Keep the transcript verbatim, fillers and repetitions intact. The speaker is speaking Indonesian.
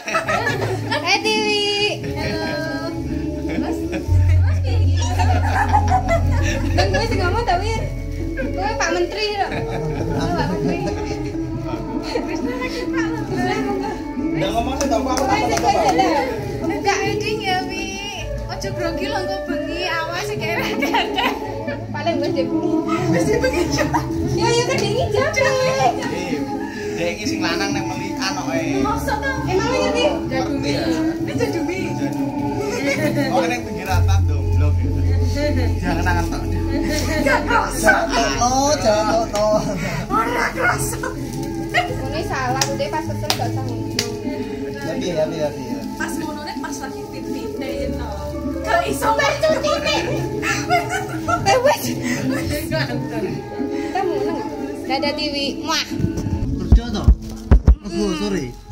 Hai Tiwi. Halo. Mas. Mas piye iki? Dan gue sing ngomong ta Wir. Kowe Pak Menteri lho. Oh, Pak Menteri. Wis lagi Pak Menteri. Udah ngomong sih tau aku Kowe sing kowe Enggak ending ya, Wi. Ojo grogi lho engko bengi awas iki kere-kere. paling wis dhewe. Wis bengi. Ya ya kedingi jabe. Dek iki sing lanang nek melikan kok e. Maksud to? Emang lu ngerti? Ngerti ya. Ini jadumi. Oh ning pinggir rata domblok gitu. Jangan angan tok. Oh, jatuh to. Ora kerasa. Ini salah udah pas pesen gak usah ngomong. Tapi ya, tapi ya. Pas ngono nek pas lagi fit-fite to. Gak iso Batu titik. Eh wes. Kita mau neng. Dadah Tiwi. Muah. Kerja to? Oh, sorry.